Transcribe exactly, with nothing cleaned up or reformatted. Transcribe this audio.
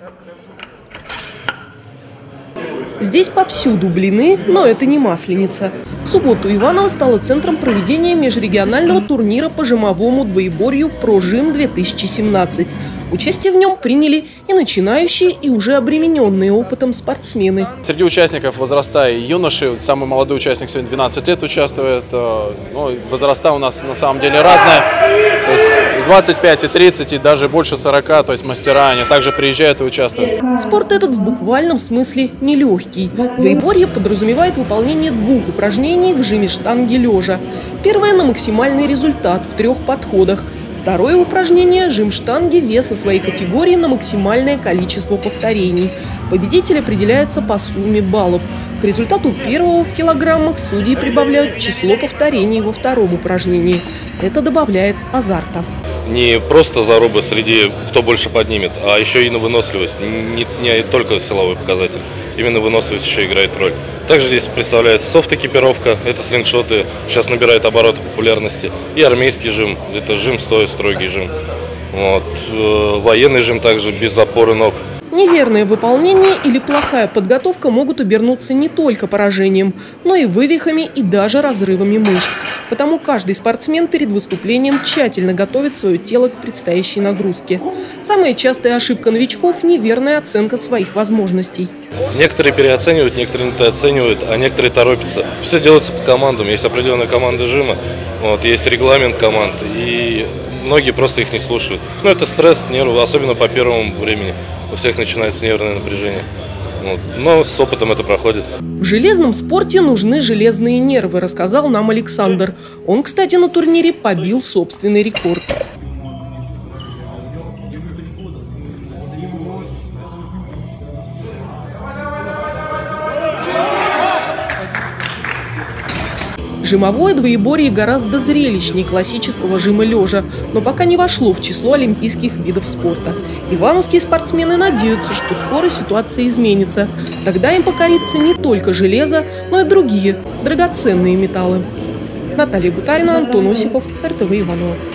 Здесь повсюду блины, но это не Масленица. В субботу Иваново стало центром проведения межрегионального турнира по жимовому двоеборью «Прожим-две тысячи семнадцать». Участие в нем приняли и начинающие, и уже обремененные опытом спортсмены. Среди участников возраста и юноши. Самый молодой участник сегодня двенадцать лет участвует. Ну, возраста у нас на самом деле разные. То есть двадцать пять и тридцать, и даже больше сорока, то есть мастера, они также приезжают и участвуют. Спорт этот в буквальном смысле нелегкий. Двоеборье подразумевает выполнение двух упражнений в жиме штанги лежа. Первое на максимальный результат в трех подходах. Второе упражнение – жим штанги веса своей категории на максимальное количество повторений. Победитель определяется по сумме баллов. К результату первого в килограммах судьи прибавляют число повторений во втором упражнении. Это добавляет азарта. Не просто зарубы среди кто больше поднимет, а еще и на выносливость. Не, не только силовой показатель, именно выносливость еще играет роль. Также здесь представляется софт-экипировка, это слингшоты, сейчас набирает обороты популярности. И армейский жим, это жим стоя, строгий жим. Вот. Военный жим также без опоры ног. Неверное выполнение или плохая подготовка могут обернуться не только поражением, но и вывихами и даже разрывами мышц. Потому каждый спортсмен перед выступлением тщательно готовит свое тело к предстоящей нагрузке. Самая частая ошибка новичков – неверная оценка своих возможностей. Некоторые переоценивают, некоторые недооценивают, а некоторые торопятся. Все делается по командам, есть определенная команда жима, вот, есть регламент команд, и многие просто их не слушают. Ну, это стресс, нервы, особенно по первому времени. У всех начинается нервное напряжение. Вот. Но с опытом это проходит. В железном спорте нужны железные нервы, рассказал нам Александр. Он, кстати, на турнире побил собственный рекорд. Жимовое двоеборье гораздо зрелищнее классического жима лежа, но пока не вошло в число олимпийских видов спорта. Ивановские спортсмены надеются, что скоро ситуация изменится. Тогда им покорится не только железо, но и другие драгоценные металлы. Наталья Гутарина, Антон Осипов, эр тэ вэ Иваново.